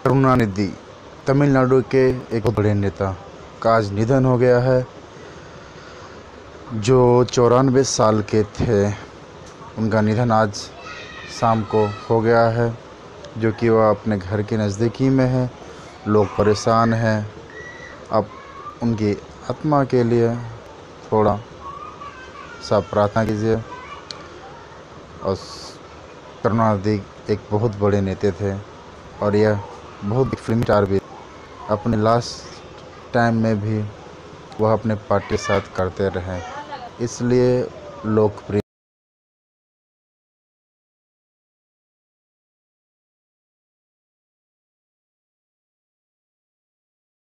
करुणानिधि तमिलनाडु के एक बड़े नेता का आज निधन हो गया है, जो 94 साल के थे। उनका निधन आज शाम को हो गया है, जो कि वह अपने घर के नज़दीकी में है। लोग परेशान हैं। अब उनकी आत्मा के लिए थोड़ा सा प्रार्थना कीजिए। और करुणानिधि एक बहुत बड़े नेता थे और यह बहुत फिल्म स्टार भी। अपने लास्ट टाइम में भी वह अपने पार्टी के साथ करते रहे, इसलिए लोकप्रिय